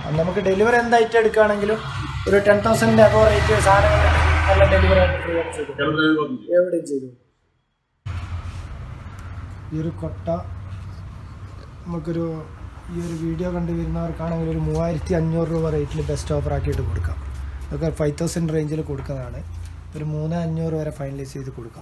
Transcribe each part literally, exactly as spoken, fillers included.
നമുക്ക് ഡെലിവറി എന്തായിട്ട് എടുക്കുകയാണെങ്കിലും ഒരു ടെൻ തൗസൻഡിൻ്റെ അബോ റേറ്റ് സാധനങ്ങൾ നല്ല ഡെലിവറി ആയിട്ട് ഫ്രീ ആയിട്ട് ചെയ്തു എവിടെയും ചെയ്തു. ഈ ഒരു കൊട്ട നമുക്കൊരു ഈ ഒരു വീഡിയോ കണ്ടു വരുന്നവർക്കാണെങ്കിൽ ഒരു മൂവായിരത്തി അഞ്ഞൂറ് രൂപ റേറ്റിൽ ബെസ്റ്റ് ഓഫർ ആക്കിയിട്ട് കൊടുക്കാം. അതൊക്കെ ഫൈവ് തൗസൻഡ് റേഞ്ചിൽ കൊടുക്കുന്നതാണ്. ഒരു മൂന്ന് അഞ്ഞൂറ് വരെ ഫൈനലൈസ് ചെയ്ത് കൊടുക്കാം.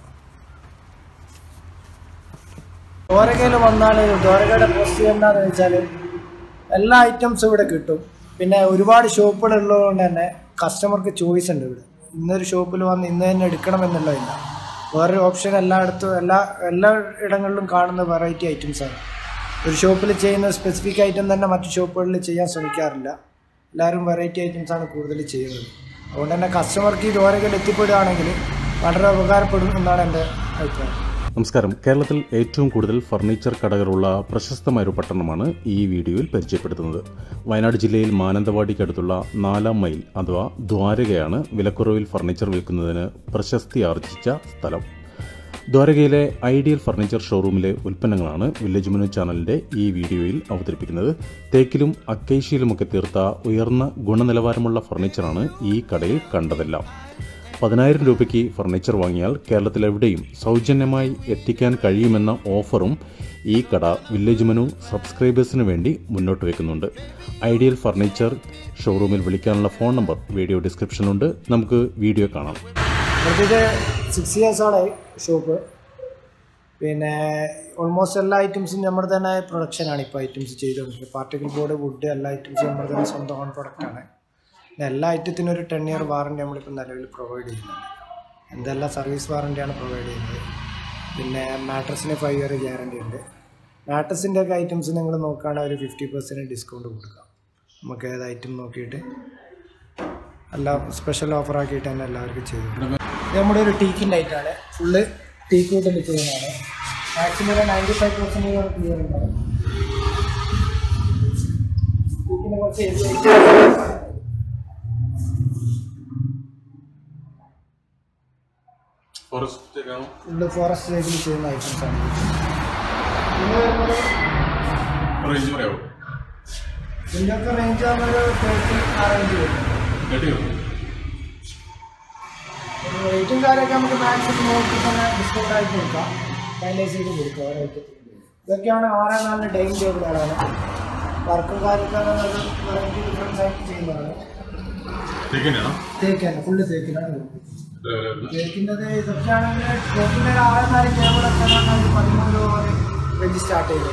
ദ്വാരകയിൽ വന്നാൽ ദ്വാരകയുടെ പോസിറ്റീവ് എന്താണെന്ന് വെച്ചാൽ എല്ലാ ഐറ്റംസും ഇവിടെ കിട്ടും. പിന്നെ ഒരുപാട് ഷോപ്പുകൾ ഉള്ളതുകൊണ്ട് തന്നെ കസ്റ്റമർക്ക് ചോയ്സ് ഉണ്ട്. ഇവിടെ ഇന്നൊരു ഷോപ്പിൽ വന്ന് ഇന്ന് തന്നെ എടുക്കണമെന്നുള്ളതില്ല. വേറൊരു ഓപ്ഷൻ എല്ലായിടത്തും എല്ലാ എല്ലാ ഇടങ്ങളിലും കാണുന്ന വെറൈറ്റി ഐറ്റംസാണ്. ഒരു ഷോപ്പിൽ ചെയ്യുന്ന സ്പെസിഫിക് ഐറ്റം തന്നെ മറ്റു ഷോപ്പുകളിൽ ചെയ്യാൻ ശ്രമിക്കാറില്ല. എല്ലാവരും വെറൈറ്റി ഐറ്റംസാണ് കൂടുതൽ ചെയ്യുന്നത്. അതുകൊണ്ട് തന്നെ കസ്റ്റമർക്ക് ഈ ദ്വാരകയിൽ എത്തിപ്പെടുകയാണെങ്കിൽ വളരെ ഉപകാരപ്പെടും എന്നാണ് എൻ്റെ അഭിപ്രായം. നമസ്കാരം. കേരളത്തിൽ ഏറ്റവും കൂടുതൽ ഫർണിച്ചർ കടകളുള്ള പ്രശസ്തമായൊരു പട്ടണമാണ് ഈ വീഡിയോയിൽ പരിചയപ്പെടുത്തുന്നത്. വയനാട് ജില്ലയിൽ മാനന്തവാടിക്കടുത്തുള്ള നാലാം മൈൽ അഥവാ ദ്വാരകയാണ് വിലക്കുറവിൽ ഫർണിച്ചർ വിൽക്കുന്നതിന് പ്രശസ്തി ആർജിച്ച സ്ഥലം. ദ്വാരകയിലെ ഐഡിയൽ ഫർണിച്ചർ ഷോറൂമിലെ ഉൽപ്പന്നങ്ങളാണ് വില്ലേജ് മെനു ചാനലിന്റെ ഈ വീഡിയോയിൽ അവതരിപ്പിക്കുന്നത്. തേക്കിലും അക്കേഷ്യയിലുമൊക്കെ തീർത്ത ഉയർന്ന ഗുണനിലവാരമുള്ള ഫർണിച്ചറാണ് ഈ കടയിൽ കണ്ടതെല്ലാം. പതിനായിരം രൂപയ്ക്ക് ഫർണിച്ചർ വാങ്ങിയാൽ കേരളത്തിലെവിടെയും സൗജന്യമായി എത്തിക്കാൻ കഴിയുമെന്ന ഓഫറും ഈ കട വില്ലേജ് മെനു സബ്സ്ക്രൈബേഴ്സിന് വേണ്ടി മുന്നോട്ട് വയ്ക്കുന്നുണ്ട്. ഐഡിയൽ ഫർണിച്ചർ ഷോറൂമിൽ വിളിക്കാനുള്ള ഫോൺ നമ്പർ വീഡിയോ ഡിസ്ക്രിപ്ഷനിലുണ്ട്. നമുക്ക് വീഡിയോ കാണാം. ഇത് സിക്സ് ഇയേഴ്സോളായി ഷോപ്പ്. പിന്നെ ഓൾമോസ്റ്റ് എല്ലാ ഐറ്റംസും നമ്മുടെ തന്നെ പ്രൊഡക്ഷനാണ് ഇപ്പോൾ ഐറ്റംസ് ചെയ്തുകൊണ്ടിരിക്കുന്നത്. പാർട്ടിക്കിൾ ബോർഡ്, വുഡ് എല്ലാ ഐറ്റംസും നമ്മുടെ തന്നെ സ്വന്തം ഓൺ പ്രൊഡക്റ്റാണ്. എല്ലാ ഐറ്റത്തിനും ഒരു ടെൻ ഇയർ വാറണ്ടി നമ്മളിപ്പോൾ നിലവിൽ പ്രൊവൈഡ് ചെയ്യുന്നുണ്ട്. എന്തെല്ലാം സർവീസ് വാറണ്ടിയാണ് പ്രൊവൈഡ് ചെയ്യുന്നത്. പിന്നെ മാട്രസിന് ഫൈവ് ഇയർ ഗ്യാരണ്ടി ഉണ്ട്. മാട്രസിൻ്റെ ഒക്കെ ഐറ്റംസ് നിങ്ങൾ നോക്കുകയാണെങ്കിൽ ഒരു ഫിഫ്റ്റി പെർസെൻറ്റ് ഡിസ്കൗണ്ട് കൊടുക്കാം. നമുക്ക് ഏത് ഐറ്റം നോക്കിയിട്ട് എല്ലാം സ്പെഷ്യൽ ഓഫർ ആക്കിയിട്ട് തന്നെ എല്ലാവർക്കും ചെയ്തു. ഇത് നമ്മുടെ ഒരു ടീക്കിൻ്റെ ഐറ്റമാണ്. ഫുള്ള് ടീക്ക് വുഡിൽ ചെയ്യുന്നതാണ്. മാക്സിമം ഒരു നയൻറ്റി ഫൈവ് പെർസെൻറ്റ് ക്ലിയർ ഉണ്ടാവും. ടീക്കിനെ കുറച്ച് ഫുള്ള് ഫോറസ്റ്റ് ടൈപ്പിൽ ചെയ്യുന്ന ഐറ്റംസ് ആണ്. ഇതിൻ്റെയൊക്കെ റേഞ്ച് ആകുന്നൊരു തേർട്ടി ആ റേഞ്ച് വരും. റേറ്റും കാര്യമൊക്കെ നമുക്ക് മാക്സിമം നോക്കി തന്നെ ഡിസ്കൗണ്ട് ആയിട്ട് കൊടുക്കാം. ഫൈനലൈസ് ചെയ്ത് കൊടുക്കാം ഓരോ ഐറ്റത്തിൽ. ഇതൊക്കെയാണ് ആറ് നാലിന് ഡൈനിങ് ടേബിളാണ്. വർക്കും കാര്യമൊക്കെ ഒരു വെറൈറ്റി ഡിഫറൻസ് ആയിട്ട് ചെയ്യുന്നതാണ്. തേക്കാണ്, ഫുള്ള് തേക്കിനാണ്. തേക്കിൻ്റെത് ഇതൊക്കെയാണെങ്കിൽ തേക്കിൻ്റെ ഒരു ആറ് നാല് ടേബിളൊക്കെ ഒരു പതിമൂന്ന് രൂപ റേഞ്ച് സ്റ്റാർട്ട് ചെയ്തത്.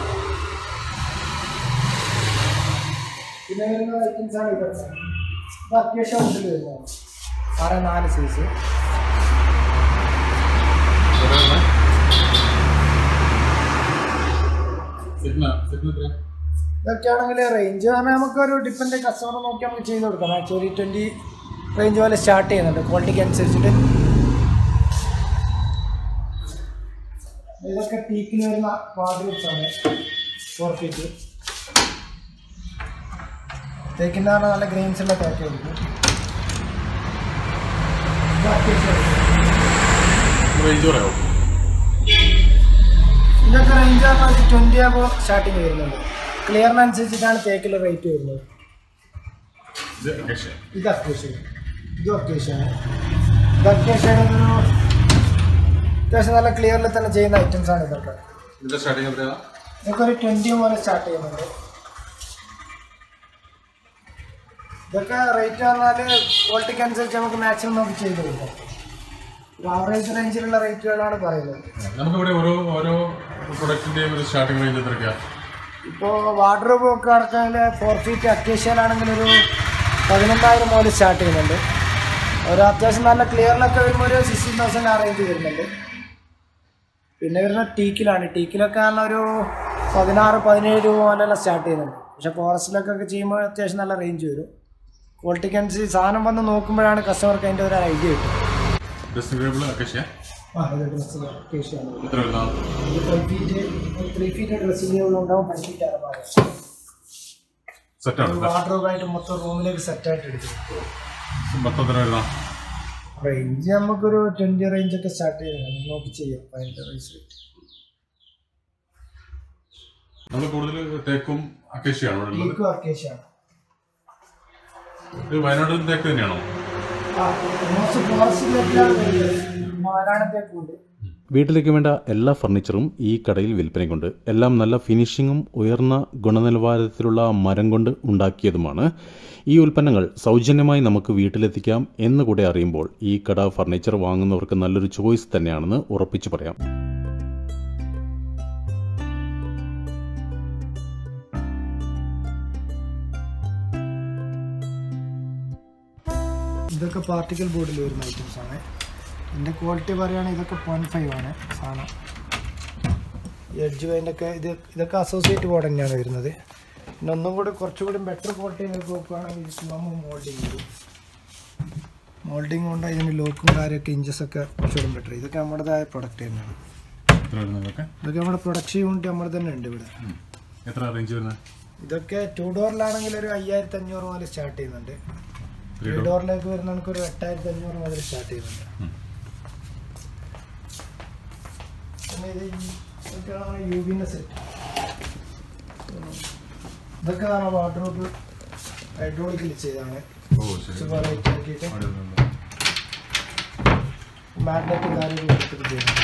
പിന്നെ വരുന്ന ഐറ്റംസാണ് ഇതൊക്കെ. ഇത് അത്യാവശ്യം ഉണ്ടിൽ വരുന്നതാണ്. ആറ് നാല് സൈസ്. ഇതൊക്കെയാണെങ്കിൽ റേഞ്ച് പറഞ്ഞാൽ നമുക്കൊരു ഡിഫറെൻറ്റ് കസ്റ്റമർ നോക്കി നമുക്ക് ചെയ്ത് കൊടുക്കാം. ആക്ച്വലി ട്വൻറ്റി റേഞ്ച് പോലെ സ്റ്റാർട്ട് ചെയ്യുന്നുണ്ട് ക്വാളിറ്റിക്ക് അനുസരിച്ചിട്ട്. ഇതൊക്കെ ടീക്കിന് വരുന്ന വാർഡ്രോബ്സ് ആണ്. ഫോർ ഫീറ്റ് തേക്കിൻ്റെ പറഞ്ഞാൽ നല്ല ഗ്രെയിൻസ് ഉള്ള തേക്കായിരിക്കും. ഇതൊക്കെ റേഞ്ച് പറഞ്ഞാൽ ട്വൻറ്റി ആകുമ്പോൾ സ്റ്റാർട്ടിങ് വരുന്നുണ്ട്. ക്ലിയറിനനുസരിച്ചിട്ടാണ് തേക്കിൽ റേറ്റ് വരുന്നത്. ഇത് അത്യാവശ്യം ഇത് അത്യാവശ്യമാണ്. ഇത് അത്യാവശ്യം ഒരു അത്യാവശ്യം നല്ല ക്ലിയറിൽ തന്നെ ചെയ്യുന്ന ഐറ്റംസാണ് ഇതൊക്കെ. ഇതൊക്കെ ഒരു ട്വൻറ്റി പോലെ സ്റ്റാർട്ട് ചെയ്യുന്നുണ്ട്. ഇതൊക്കെ റേറ്റ് പറഞ്ഞാൽ ക്വാളിറ്റിക്ക് അനുസരിച്ച് നമുക്ക് മാക്സിമം നമുക്ക് ചെയ്ത് കൊടുക്കാം. ഒരു ആവറേജ് റേഞ്ചിലുള്ള റേറ്റുകളാണ് പറയുന്നത്. ഇപ്പോൾ വാർഡ്രോബ് ഒക്കെ നടക്കാനുള്ള ഫോർ ഫീറ്റ് അക്കേഷ്യയിലാണെങ്കിൽ ഒരു പതിനൊന്നായിരം മുതൽ സ്റ്റാർട്ട് ചെയ്യുന്നുണ്ട്. ഒരു അത്യാവശ്യം നല്ല ക്ലിയറിലൊക്കെ വരുമ്പോൾ ഒരു സിക്സ്റ്റീൻ തൗസൻഡ് ആ റേഞ്ച് വരുന്നുണ്ട്. പിന്നെ വരുന്ന ടീക്കിലാണ്. ടീക്കിലൊക്കെ പറഞ്ഞാൽ ഒരു പതിനാറ് പതിനേഴ് രൂപ മുതലെല്ലാം സ്റ്റാർട്ട് ചെയ്യുന്നുണ്ട്. പക്ഷേ ഫോറസ്റ്റിലൊക്കെ ചെയ്യുമ്പോൾ അത്യാവശ്യം നല്ല റേഞ്ച് വരും. ക്വാളിറ്റിക്ക് അനുസരിച്ച് സാധനം വന്ന് നോക്കുമ്പോഴാണ് കസ്റ്റമർക്ക് അതിൻ്റെ ഒരു ഐഡിയ കിട്ടും. ആ ഇത് ഡ്രസ്സിംഗ് അക്കേഷ്യയാണ്. Five feet three feet dressing table ഉണ്ടാവും. ഫൈവ് ഫീറ്റ് അറബാണ്. വാർഡ്രോബായിട്ട് മൊത്തം റൂമിലേക്ക് സെറ്റായിട്ട് എടുക്കും. റേഞ്ച് നമുക്കൊരു ട്വൻറ്റി റേഞ്ചൊക്കെ സ്റ്റാർട്ട് ചെയ്യുന്നത് നോക്കി ചെയ്യാം. അതിൻ്റെ റേഞ്ച് കൂടുതൽ തേക്കും അക്കേഷ്യയാണ്. തേക്കും അക്കേഷ്യയാണ്. ഇത് വയനാട്ടിൽ തേക്ക് തന്നെയാണോ? വീട്ടിലേക്ക് വേണ്ട എല്ലാ ഫർണിച്ചറും ഈ കടയിൽ വിൽപ്പനയ്ക്കുണ്ട്. എല്ലാം നല്ല ഫിനിഷിങ്ങും ഉയർന്ന ഗുണനിലവാരത്തിലുള്ള മരം കൊണ്ട് ഉണ്ടാക്കിയതുമാണ്. ഈ ഉൽപ്പന്നങ്ങൾ സൗജന്യമായി നമുക്ക് വീട്ടിലെത്തിക്കാം എന്നുകൂടെ അറിയുമ്പോൾ ഈ കട ഫർണിച്ചർ വാങ്ങുന്നവർക്ക് നല്ലൊരു ചോയ്സ് തന്നെയാണെന്ന് ഉറപ്പിച്ചു പറയാം. ഇതൊക്കെ പാർട്ടിക്കൽ ബോർഡിൽ വരുന്ന ഐറ്റംസ് ആണ്. ഇതിൻ്റെ ക്വാളിറ്റി പറയുകയാണെങ്കിൽ ഇതൊക്കെ പോയിൻറ്റ് ഫൈവ് ആണ് സാധനം. എഡ്ജ് വൈൻ്റൊക്കെ ഇത് ഇതൊക്കെ അസോസിയേറ്റ് ബോർഡ് തന്നെയാണ് വരുന്നത്. പിന്നെ ഒന്നും കൂടി കുറച്ചുകൂടി ബെറ്റർ ക്വാളിറ്റി നോക്കുകയാണെങ്കിൽ നമ്മൾ മോൾഡിങ് ചെയ്യും. മോൾഡിങ് കൊണ്ട് ഇതിന് ലോക്കും കാര്യമൊക്കെ ഇഞ്ചസൊക്കെ കുറച്ചുകൂടി ബെറ്റർ. ഇതൊക്കെ നമ്മുടേതായ പ്രൊഡക്റ്റ് തന്നെയാണ്. ഇതൊക്കെ നമ്മുടെ പ്രൊഡക്ഷൻ യൂണിറ്റ് നമ്മുടെ തന്നെ ഉണ്ട് ഇവിടെ. എത്ര റേഞ്ച് വരുന്നത്? ഇതൊക്കെ ടു ഡോറിലാണെങ്കിൽ ഒരു അയ്യായിരത്തി അഞ്ഞൂറ് മുതൽ സ്റ്റാർട്ട് ചെയ്യുന്നുണ്ട്. ത്രീ ഡോറിലേക്ക് വരുന്ന നമുക്ക് ഒരു എട്ടായിരത്തി അഞ്ഞൂറ് മുതൽ സ്റ്റാർട്ട് ചെയ്യുന്നുണ്ട്. പിന്നെ ഇത് ഇതൊക്കെയാണ് യു വിൻ്റെ സെറ്റ്. ഇതൊക്കെ നമ്മൾ വാട്ടർപ്രൂഫ് ഹൈഡ്രോളിക്കിൽ ചെയ്താണ്. വെറൈറ്റി ആക്കിയിട്ട് മാഗ്നറ്റും കാര്യമൊക്കെ കൊടുത്തിട്ട് ചെയ്യുന്നത്.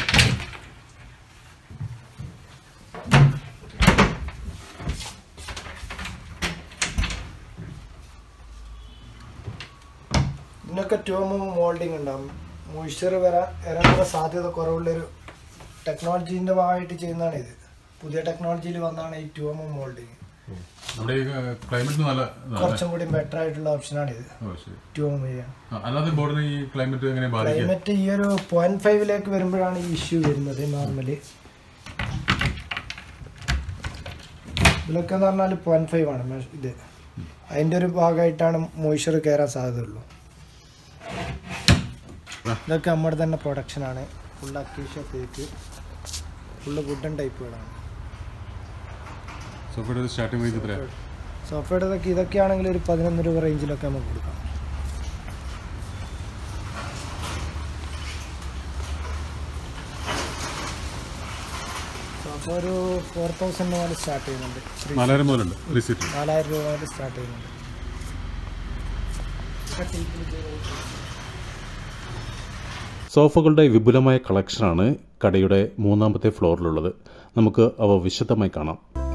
ഇതിനൊക്കെ ട്യൂബും മോൾഡിങ് ഉണ്ടാകും. മോയ്സ്ചർ വരാൻ വരാനുള്ള സാധ്യത കുറവുള്ളൊരു ടെക്നോളജീൻ്റെ ഭാഗമായിട്ട് ചെയ്യുന്നതാണ് ഇത്. പുതിയ ടെക്നോളജിയിൽ വന്നാണ് ഈ ട്യൂബും മോൾഡിങ്. കുറച്ചും കൂടി ബെറ്റർ ആയിട്ടുള്ള ഓപ്ഷനാണ് ഇത്. ട്യൂബും ചെയ്യാൻ ക്ലൈമറ്റ് ഈ ഒരു പോയിന്റ് ഫൈവിലേക്ക് വരുമ്പോഴാണ് ഈ ഇഷ്യൂ വരുന്നത്. നോർമലി ഇതിലൊക്കെ എന്ന് പറഞ്ഞാൽ പോയിന്റ് ഫൈവ് ആണ് ഇത്. അതിൻ്റെ ഒരു ഭാഗമായിട്ടാണ് മോയ്സ്ചർ കയറാൻ സാധ്യതയുള്ളൂ. ഇതൊക്കെ നമ്മുടെ തന്നെ പ്രൊഡക്ഷനാണ്. ഫുൾ അക്യൂഷ്യ തേക്ക്, ഫുള്ള് വുഡൻ ടൈപ്പുകളാണ്. സോഫയുടെ ഇതൊക്കെ ഇതൊക്കെയാണെങ്കിൽ ഒരു പതിനൊന്ന് രൂപ റേഞ്ചിലൊക്കെ നമുക്ക് കൊടുക്കാം. സോഫ ഒരു ഫോർ തൗസൻഡ് മുതൽ സ്റ്റാർട്ട് ചെയ്യുന്നുണ്ട്. നാലായിരം നാലായിരം രൂപ മുതൽ സ്റ്റാർട്ട് ചെയ്യുന്നുണ്ട്. സോഫകളുടെ വിപുലമായ കളക്ഷനാണ് കടയുടെ മൂന്നാമത്തെ ഫ്ലോറിലുള്ളത്. നമുക്ക് അവ വിശദമായി കാണാം.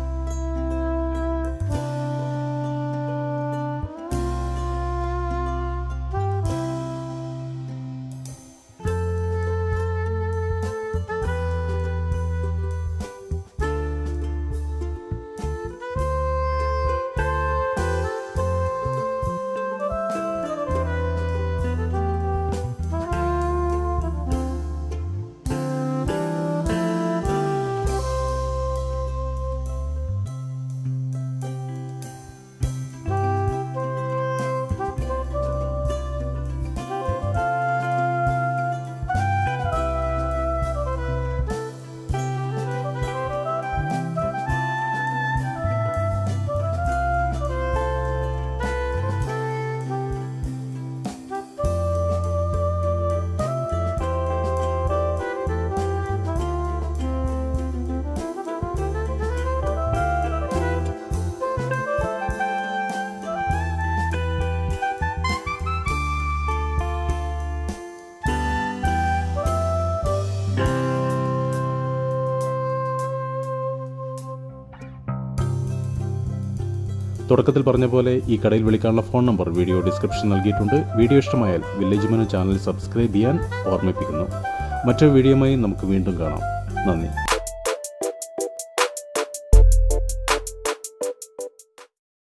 തുടക്കത്തിൽ പറഞ്ഞ പോലെ ഈ കടയിൽ വിളിക്കാനുള്ള ഫോൺ നമ്പർ വീഡിയോ ഡിസ്ക്രിപ്ഷൻ നൽകിയിട്ടുണ്ട്. വീഡിയോ ഇഷ്ടമായാൽ വില്ലേജ് മെനു ചാനൽ സബ്സ്ക്രൈബ് ചെയ്യാൻ ഓർമ്മിപ്പിക്കുന്നു. മറ്റൊരു വീഡിയോയുമായി നമുക്ക് വീണ്ടും കാണാം. നന്ദി.